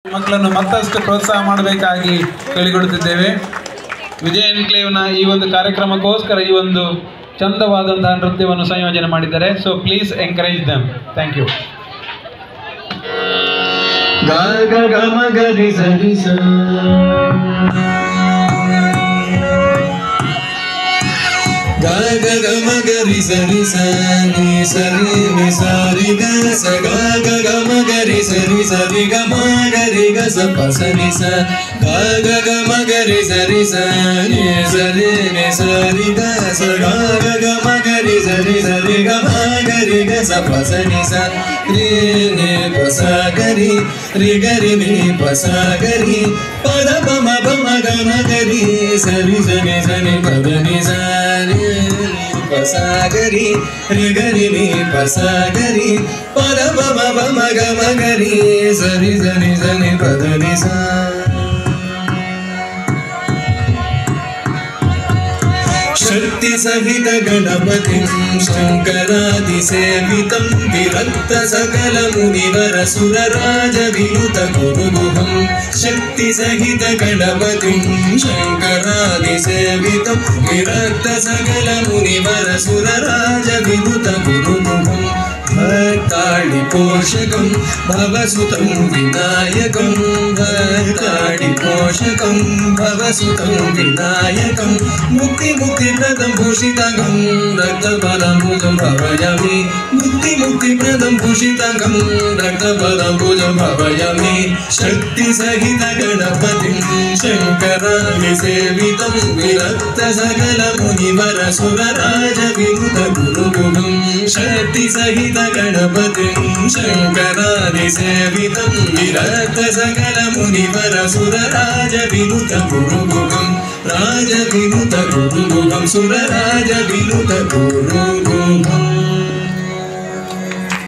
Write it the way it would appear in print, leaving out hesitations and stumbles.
ಮಕ್ಕಳನ್ನು ಮತ್ತಷ್ಟು ಪ್ರೋತ್ಸಾಹ ಮಾಡಬೇಕಾಗಿ ಕೇಳಿಕೊಳ್ಳುತ್ತಿದ್ದೇವೆ. ವಿಜಯ ಎನ್ಕ್ಲೇವ್ನ ಈ ಒಂದು ಕಾರ್ಯಕ್ರಮಕ್ಕೋಸ್ಕರ ಈ ಒಂದು ಚಂದವಾದಂತಹ ನೃತ್ಯವನ್ನು ಸಂಯೋಜನೆ ಮಾಡಿದ್ದಾರೆ. So please encourage them. Thank you. ga ga ga ma ga ri sa ni sa ri ga sa ga ga ma ga ri ga ma ga ri ga sa pa sa ni sa ga ga ma ga ri sa ni sa ri ga sa ga ma ga ri ga ma ga ri ga sa pa sa ni sa ri ni pa sa ga ri ni pa sa ga ri pa da pa ma ga ma ga ri sa ni pa da ni sa ri pasagari rigari ni pasagari pada baba bama gama gari sari sani sani pada ni sa शक्ति सहित गणपतिं शंकरादि सेवितं विरक्त सकल मुनिवर सुरराज विनुत गुरुगुहं शक्ति सहित गणपतिं शंकरादि सेवितं विरक्त सकल मुनिवर सुरराज विनुत गुरुगुहं भक्ताडि पोषकं भवसुतं विनायकं भक्ताडि पोषकं भवसुतं विनायकं मुक्ति मुक्तिप्रदं भूषितांगं रक्तपदाम्बुजं भावयामि मुक्तिप्रदं भूषितांगं रक्तपदाम्बुजं भावयामि शक्ति सहित गणपतिं शंकरादि सेवितं विरक्त सकल मुनिवर सुरराज विनुत गुरुगुहं शक्ति सहित गणपतिं शंकरादि सेवितं विरक्त सकल मुनिवर सुरराज विनुत गुरुगुहं राज विनुत गुरुगुहं सुरराज विनुत गुरु